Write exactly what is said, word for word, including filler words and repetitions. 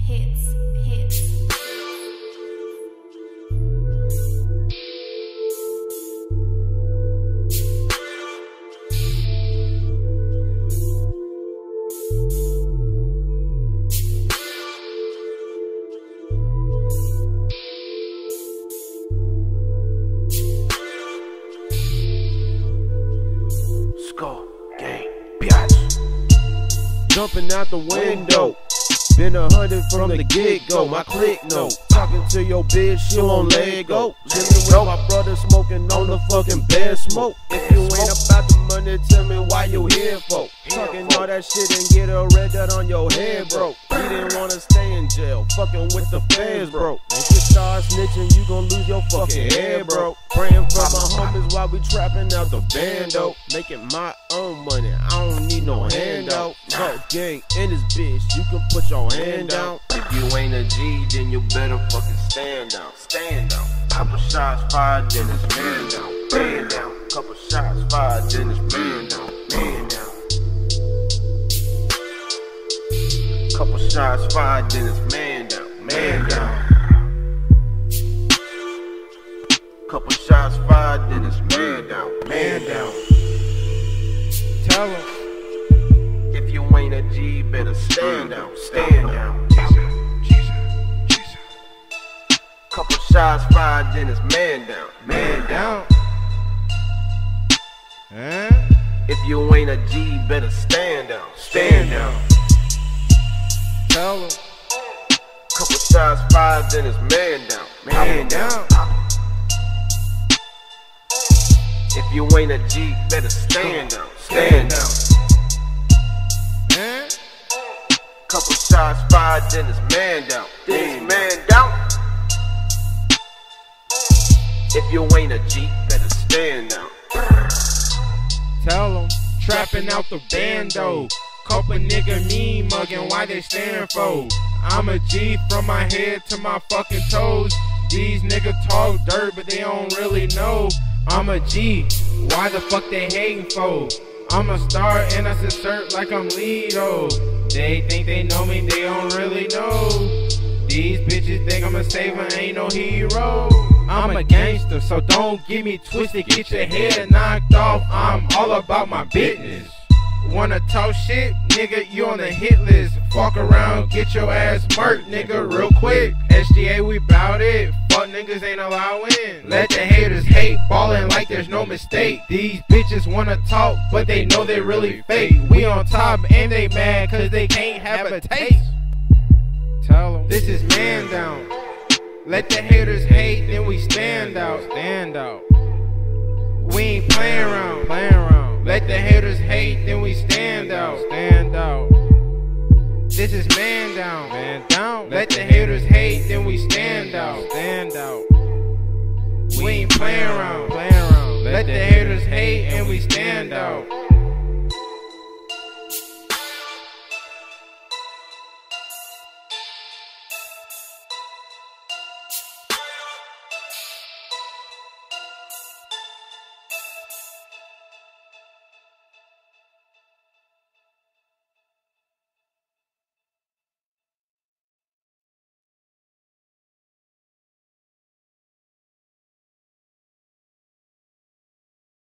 hits, hits. Skull Gang, biatch. Jumping out the window. Been a hundred from the get-go, my click no. Talking to your bitch, she won't let it go. Chillin' with my brother, smoking on the fucking bed smoke. If you ain't about the money, tell me why you here for. Talking all that shit and get a red dot on your head, bro. You didn't wanna stay in jail, fucking with the feds, bro. If you start snitching, you gon' lose your fucking head, bro. Praying for my homies while we trapping out the bando. Making my own money, I don't need no handout. Fuck gang in this bitch, you can put your hand down. If you ain't a G, then you better fucking stand down. Stand down. Couple shots fired, then it's man down. Man down. Couple shots fired, then it's man down. Man down. Couple shots fired, then it's man down. Man down. Couple shots fired, then it's man down. Man down. Tell him. If you ain't a G, better stand down. Stand down. Couple shots fired, then it's man down. Man down. Huh? If you ain't a G, better stand down. Stand down. Tell him. Couple shots fired, then it's man down. Man down. If you ain't a G, better stand down. Stand down. Huh? Couple shots fired, then it's man down. Then it's man down. If you ain't a G, better stand down. Tell 'em, trapping out the bando. Couple nigga mean mugging, why they stand for? I'm a G from my head to my fucking toes. These niggas talk dirt, but they don't really know. I'm a G, why the fuck they hating for? I'm a star and I assert like I'm Lido. They think they know me, they don't really know. These bitches think I'm a saver, ain't no hero. I'm a gangster, so don't get me twisted, get your head knocked off. I'm all about my business. Wanna talk shit? Nigga, you on the hit list. Fuck around, get your ass murked, nigga, real quick. S G A, we bout it. Fuck niggas ain't allowing. Let the haters hate, ballin' like there's no mistake. These bitches wanna talk, but they know they really fake. We on top and they mad cause they can't have a taste. Tell 'em, this is man down. Let the haters hate, then we stand out. Stand out. We ain't playing around. Playing around. Let the haters hate, then we stand out. Stand out. This is man down. Man down. Let the haters hate, then we stand out. Stand out. We ain't playing around. Playing around. Let the haters hate, and we stand out.